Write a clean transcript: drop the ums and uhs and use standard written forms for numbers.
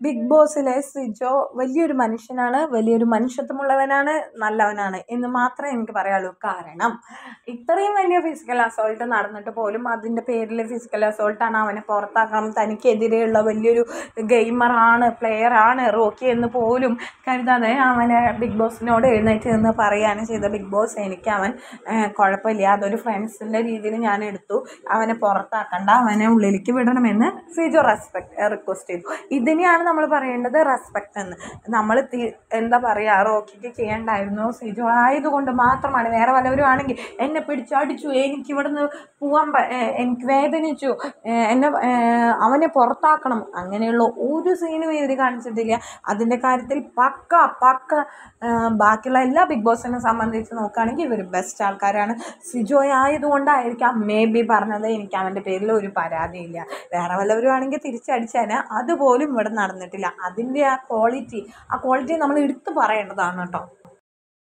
Big ബോസിലെ Sijo വലിയൊരു മനുഷ്യനാണ്, വലിയൊരു മനുഷ്യത്വമുള്ളവനാണ്, നല്ലവനാണ് എന്ന് മാത്രമേ എനിക്ക് പറയാനുള്ളൂ. കാരണം ഇത്രയും വലിയ ഫിസിക്കൽ അസോൾട്ട് നടന്നിട്ട് പോലും അതിൻ്റെ പേരിൽ ഫിസിക്കൽ അസോൾട്ടാണ്, അവനെ പുറത്താക്കണം, തനിക്കെതിരെയുള്ള വലിയൊരു ഗെയിമറാണ്, പ്ലെയറാണ് റോക്കി എന്ന് പോലും കരുതാതെ അവനെ ബിഗ് ബോസിനോട് എഴുന്നേറ്റ് നിന്ന് പറയുകയാണ് ചെയ്തത്. ബിഗ് ബോസ്, എനിക്ക് അവൻ കുഴപ്പമില്ല, അതൊരു ഫ്രണ്ട്സിൻ്റെ രീതിയിൽ ഞാൻ എടുത്തു, അവനെ പുറത്താക്കണ്ട, അവനെ ഉള്ളിലേക്ക് വിടണമെന്ന് സിജോ റിക്വസ്റ്റ് ചെയ്തു. ഇതിനെയാണ് നമ്മൾ പറയേണ്ടത് റെസ്പെക്റ്റ് എന്ന്. നമ്മൾ എന്താ പറയുക, റോക്കിക്ക് ചെയ്യേണ്ടായിരുന്നു. സിജോ ആയതുകൊണ്ട് മാത്രമാണ്, വേറെ വല്ലവരും ആണെങ്കിൽ എന്നെ പിടിച്ചടിച്ചു, എനിക്കിവിടെ നിന്ന് പോകാൻ, എനിക്ക് വേദനിച്ചു, എന്നെ അവനെ പുറത്താക്കണം, അങ്ങനെയുള്ള ഒരു സീനും ഇവർ കാണിച്ചിട്ടില്ല. അതിൻ്റെ കാര്യത്തിൽ പക്ക ബാക്കിയുള്ള എല്ലാ ബിഗ് ബോസിനെ സംബന്ധിച്ച് നോക്കുകയാണെങ്കിൽ ഇവർ ബെസ്റ്റ് ആൾക്കാരാണ്. സിജോ ആയതുകൊണ്ടായിരിക്കാം മേ ബി പറഞ്ഞത്, എനിക്ക് അവൻ്റെ പേരിൽ ഒരു പരാതിയില്ല, വേറെ വല്ലവരും ആണെങ്കിൽ തിരിച്ചടിച്ചാൽ അതുപോലും ഇവിടെ നടന്നിട്ടില്ല. അതിൻ്റെ ആ ക്വാളിറ്റി നമ്മൾ എടുത്തു പറയേണ്ടതാണ് കേട്ടോ.